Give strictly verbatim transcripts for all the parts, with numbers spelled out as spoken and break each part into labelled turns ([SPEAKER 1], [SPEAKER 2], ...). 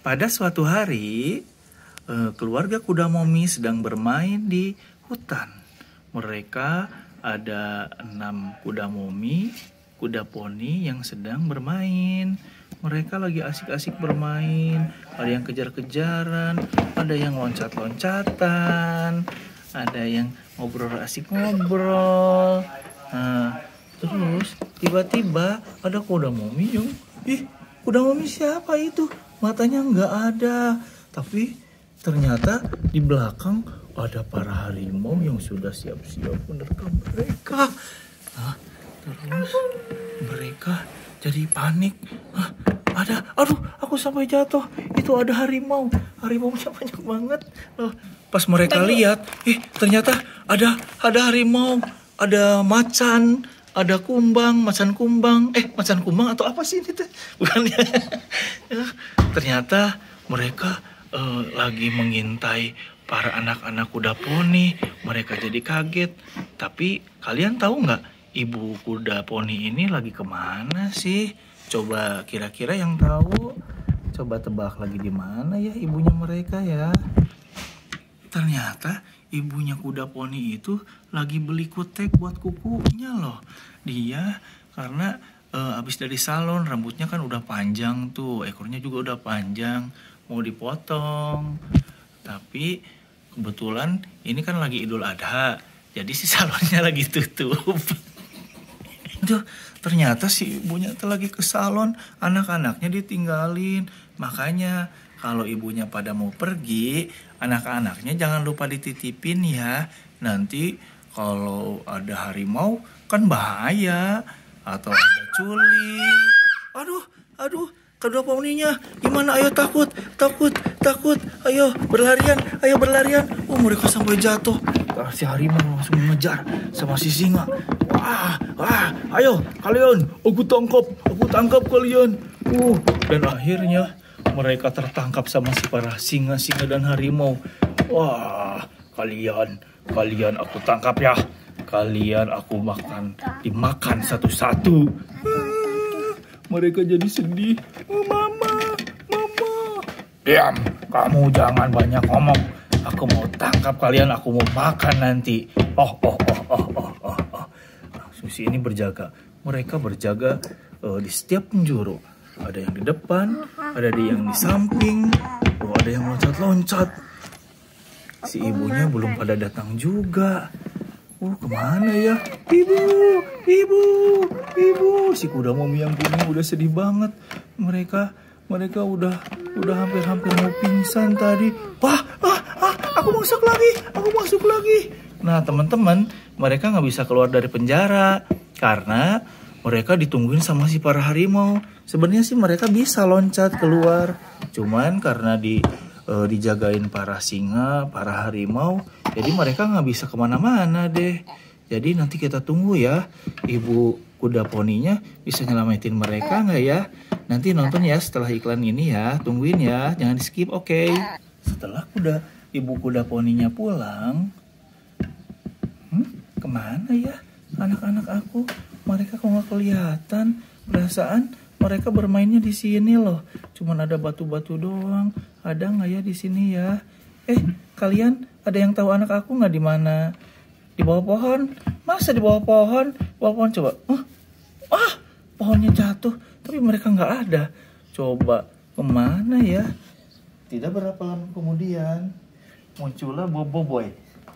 [SPEAKER 1] Pada suatu hari, eh, keluarga kuda Momi sedang bermain di hutan. Mereka ada enam kuda Momi, kuda poni yang sedang bermain. Mereka lagi asik-asik bermain. Ada yang kejar-kejaran, ada yang loncat-loncatan, ada yang ngobrol asik ngobrol. Nah, terus tiba-tiba ada kuda Momi yang, ih, kuda Momi siapa itu? Matanya nggak ada, tapi ternyata di belakang ada para harimau yang sudah siap-siap menerkam mereka. Nah, terus mereka jadi panik. Hah, ada, aduh, aku sampai jatuh. Itu ada harimau, harimaunya banyak banget. Loh, pas mereka lihat, eh ternyata ada ada harimau, ada macan, ada kumbang, macan kumbang, eh macan kumbang atau apa sih ini teh? Bukan ya? Ternyata mereka uh, lagi mengintai para anak-anak kuda poni. Mereka jadi kaget. Tapi kalian tahu nggak ibu kuda poni ini lagi kemana sih? Coba kira-kira yang tahu, coba tebak lagi di mana ya ibunya mereka ya? Ternyata ibunya kuda poni itu lagi beli kutek buat kukunya loh. Dia karena e, abis dari salon rambutnya kan udah panjang tuh, ekornya juga udah panjang, mau dipotong. Tapi kebetulan ini kan lagi Idul Adha, jadi si salonnya lagi tutup. Tuh, ternyata si ibunya tuh lagi ke salon, anak-anaknya ditinggalin. Makanya kalau ibunya pada mau pergi, anak-anaknya jangan lupa dititipin ya. Nanti kalau ada harimau kan bahaya. Atau ada culik. Aduh, aduh, kedua poninya gimana? Ayo takut, takut, takut. Ayo berlarian, ayo berlarian. Oh, mereka sampai jatuh. Si harimau langsung mengejar sama si singa. Wah, wah, ayo kalian, aku tangkap, aku tangkap kalian. Uh, dan akhirnya mereka tertangkap sama si para singa-singa dan harimau. Wah, kalian, kalian aku tangkap ya. Kalian aku makan, dimakan satu-satu. Ah, mereka jadi sedih. Oh, mama, mama. Diam, kamu jangan banyak ngomong. Aku mau tangkap kalian, aku mau makan nanti. Oh, oh, oh, oh, oh, oh, oh. Susi ini berjaga. Mereka berjaga uh, di setiap penjuru. Ada yang di depan, ada yang di samping, oh, ada yang loncat-loncat. Si ibunya belum pada datang juga. Oh, kemana ya? Ibu, ibu, ibu. Si kuda Momi yang kuning udah sedih banget. Mereka, mereka udah, udah hampir-hampir mau pingsan tadi. Wah, ah, ah, aku masuk lagi, aku masuk lagi. Nah, teman-teman, mereka nggak bisa keluar dari penjara karena mereka ditungguin sama si para harimau. Sebenarnya sih mereka bisa loncat keluar, cuman karena di e, dijagain para singa, para harimau, jadi mereka nggak bisa kemana-mana deh. Jadi nanti kita tunggu ya, ibu kuda poninya bisa nyelamatin mereka nggak ya? Nanti nonton ya setelah iklan ini ya, tungguin ya, jangan di skip, oke? Okay? Setelah kuda ibu kuda poninya pulang, hmm, kemana ya anak-anak aku? Mereka kok nggak kelihatan. Perasaan mereka bermainnya di sini loh. Cuman ada batu-batu doang. Ada nggak ya di sini ya? Eh, kalian ada yang tahu anak aku nggak di mana? Di bawah pohon? Masa di bawah pohon? Bawah pohon coba. Uh, ah, pohonnya jatuh. Tapi mereka nggak ada. Coba kemana ya? Tidak berapa lama kemudian muncullah Bobo Boy.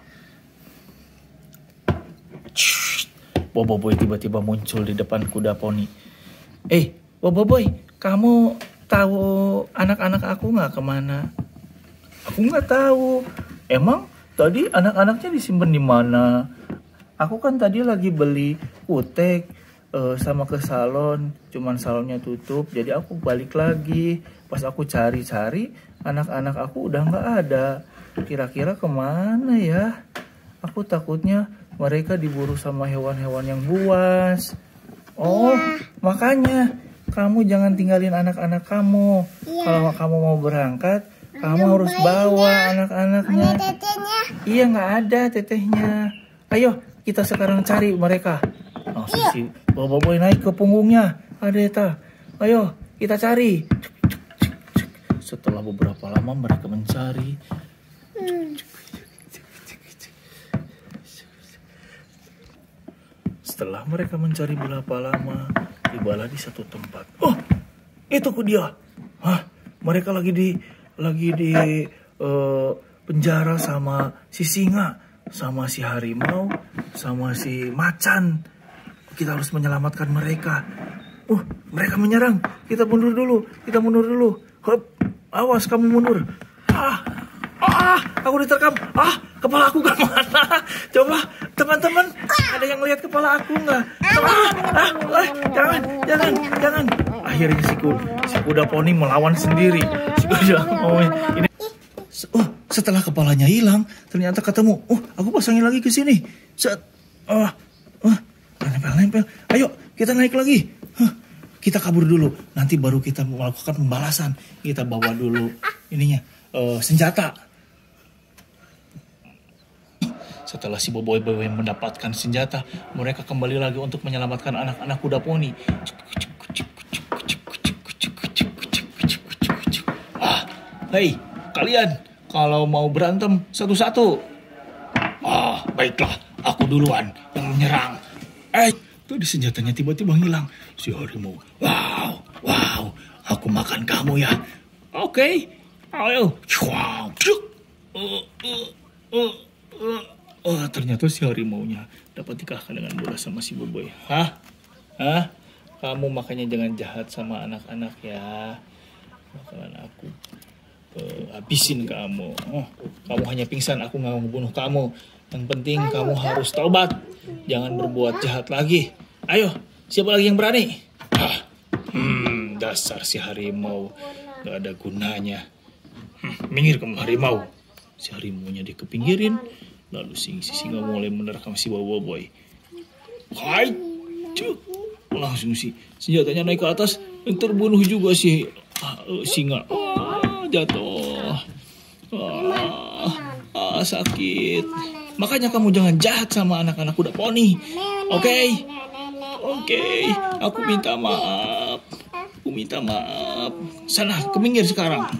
[SPEAKER 1] Bobo Boy tiba-tiba muncul di depan kuda poni. Eh, Bobo Boy, kamu tahu anak-anak aku nggak kemana? Aku nggak tahu. Emang tadi anak-anaknya disimpan di mana? Aku kan tadi lagi beli kutek uh, sama ke salon. Cuman salonnya tutup, jadi aku balik lagi. Pas aku cari-cari, anak-anak aku udah nggak ada. Kira-kira kemana ya? Aku takutnya mereka diburu sama hewan-hewan yang buas. Oh, ya. Makanya kamu jangan tinggalin anak-anak kamu. Ya. Kalau kamu mau berangkat, ada kamu harus bawa anak-anaknya. Ada tetehnya? Iya, nggak ada tetehnya. Ayo, kita sekarang cari mereka. Oh, ya. Si Bobo Boy naik ke punggungnya. Ada eta. Ayo, kita cari. setelah beberapa lama mereka mencari. Setelah mereka mencari berapa lama, tibalah di satu tempat. Oh, itu ku dia. Hah, mereka lagi di lagi di uh, penjara sama si singa, sama si harimau, sama si macan. Kita harus menyelamatkan mereka. Uh, mereka menyerang. Kita mundur dulu. Kita mundur dulu. Hop, awas kamu mundur. Ah, ah, aku diterkam. Ah, kepala aku kemana? Coba teman-teman, ada yang lihat kepala aku nggak? Ah, ah, ah, jangan, jangan, jangan. Akhirnya si kuda, si kuda poni melawan sendiri. Si kuda poni ini. Oh, setelah kepalanya hilang, ternyata ketemu. Oh, aku pasangin lagi ke sini. Set. Ah, ah, nempel-nempel. Ayo, kita naik lagi. Huh, kita kabur dulu. Nanti baru kita melakukan pembalasan. Kita bawa dulu ininya, uh, senjata. Setelah si boboiboy mendapatkan senjata, mereka kembali lagi untuk menyelamatkan anak-anak kuda poni. Ah, hei, kalian kalau mau berantem satu-satu. Ah, baiklah, aku duluan yang menyerang. Eh, tuh di senjatanya tiba-tiba hilang. Si harimau, wow, wow, aku makan kamu ya. Oke, okay. Ayo. Wow. Uh, uh, uh, uh. Oh, ternyata si harimaunya dapat dikalahkan dengan bola sama si boboiboy. Hah? Hah? Kamu makanya jangan jahat sama anak-anak ya. Bakalan aku uh, habisin kamu. Oh, kamu hanya pingsan, aku nggak mau membunuh kamu. Yang penting kamu harus taubat. Jangan berbuat jahat lagi. Ayo, siapa lagi yang berani? Ah, hmm, dasar si harimau. Gak ada gunanya. Hmm, minggir kamu harimau. Si harimaunya dikepinggirin. Lalu si singa mulai menerkam si boboiboy. Hai, cuk. Langsung si senjatanya naik ke atas. Dan terbunuh juga si uh, singa. Ah, jatuh. Ah, ah, sakit. Makanya kamu jangan jahat sama anak-anak kuda poni. Oke? Okay? Oke. Okay. Aku minta maaf. Aku minta maaf. Sana, ke pinggir sekarang.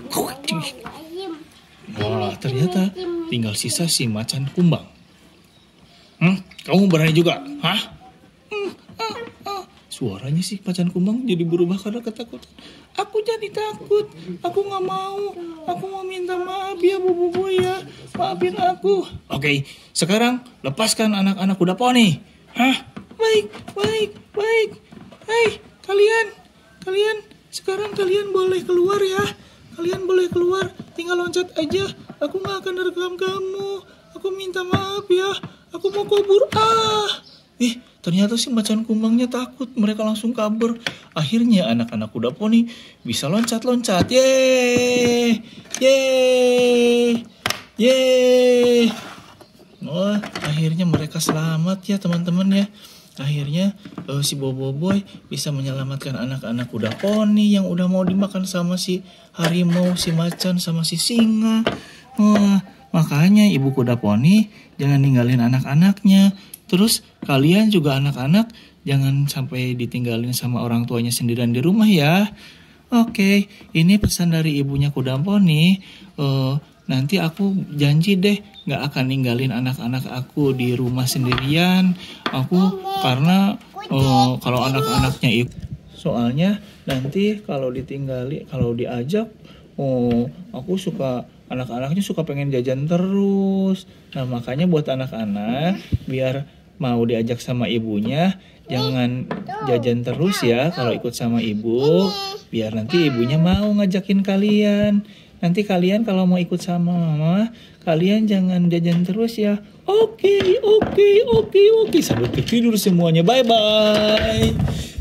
[SPEAKER 1] Wah, ternyata tinggal sisa si macan kumbang. Hmm? Kamu berani juga? Hah? Hmm, ah, ah. Suaranya si macan kumbang jadi berubah karena ketakutan. Aku jadi takut. Aku gak mau. Aku mau minta maaf ya boboiboy ya. Maafin aku. Oke, sekarang lepaskan anak-anak kuda poni. Hah? Baik, baik, baik. Hei, kalian. Kalian, sekarang kalian boleh keluar ya. Kalian boleh keluar, tinggal loncat aja. Aku gak akan rekam kamu. Aku minta maaf ya. Aku mau kabur. Ah. Eh, ternyata si macan kumbangnya takut. Mereka langsung kabur. Akhirnya anak-anak kuda poni bisa loncat-loncat. Yeay. Yeay. Yeay. Oh, akhirnya mereka selamat ya teman-teman ya. Akhirnya uh, si boboiboy bisa menyelamatkan anak-anak kuda poni yang udah mau dimakan sama si harimau, si macan, sama si singa. Wah, makanya ibu kuda poni jangan ninggalin anak-anaknya. Terus kalian juga anak-anak jangan sampai ditinggalin sama orang tuanya sendirian di rumah ya. Oke, ini pesan dari ibunya kuda poni. Uh, nanti aku janji deh gak akan ninggalin anak-anak aku di rumah sendirian. Aku karena uh, kalau anak-anaknya itu soalnya nanti kalau ditinggali, kalau diajak, oh aku suka anak-anaknya suka pengen jajan terus. Nah makanya buat anak-anak biar mau diajak sama ibunya jangan jajan terus ya kalau ikut sama ibu. Biar nanti ibunya mau ngajakin kalian. Nanti kalian kalau mau ikut sama mama, kalian jangan jajan terus ya. Oke, oke, oke, oke. Sampai tidur semuanya. Bye-bye.